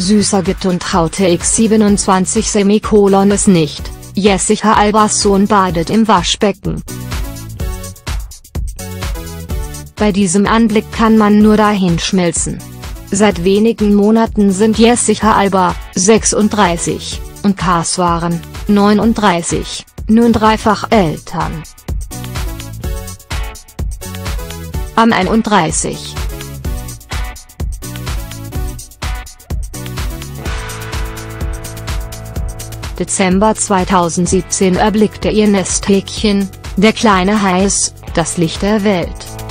Süßer und traute X27 es nicht, Jessica Albas Sohn badet im Waschbecken. Bei diesem Anblick kann man nur dahinschmelzen. Seit wenigen Monaten sind Jessica Alba, 36, und Kaswaran, 39, nun dreifach Eltern. Am 31. Dezember 2017 erblickte ihr Nesthäkchen, der kleine Hayes, das Licht der Welt.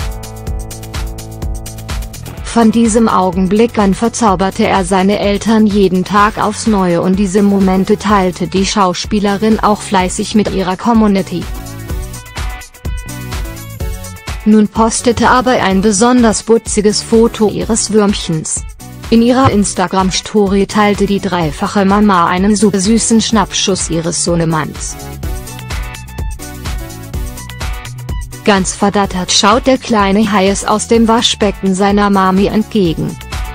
Von diesem Augenblick an verzauberte er seine Eltern jeden Tag aufs Neue und diese Momente teilte die Schauspielerin auch fleißig mit ihrer Community. Nun postete aber ein besonders putziges Foto ihres Würmchens. In ihrer Instagram-Story teilte die dreifache Mama einen super süßen Schnappschuss ihres Sohnemanns. Ganz verdattert schaut der kleine Hayes aus dem Waschbecken seiner Mami entgegen.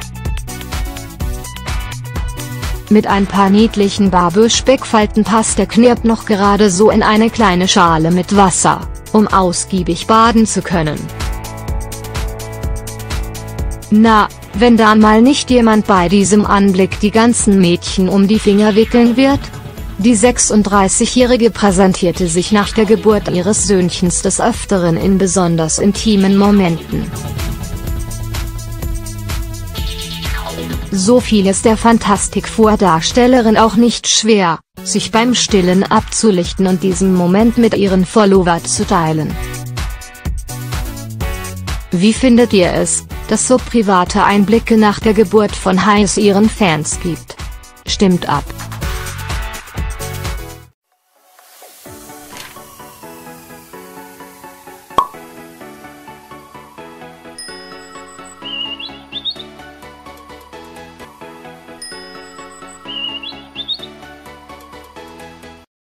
Mit ein paar niedlichen Barbie-Speckfalten passt der Knirp noch gerade so in eine kleine Schale mit Wasser, um ausgiebig baden zu können. Na, wenn dann mal nicht jemand bei diesem Anblick die ganzen Mädchen um die Finger wickeln wird? Die 36-Jährige präsentierte sich nach der Geburt ihres Söhnchens des Öfteren in besonders intimen Momenten. So fiel es der Fantastic-Four-Darstellerin auch nicht schwer, sich beim Stillen abzulichten und diesen Moment mit ihren Followern zu teilen. Wie findet ihr es, dass so private Einblicke nach der Geburt von Hayes ihren Fans gibt? Stimmt ab!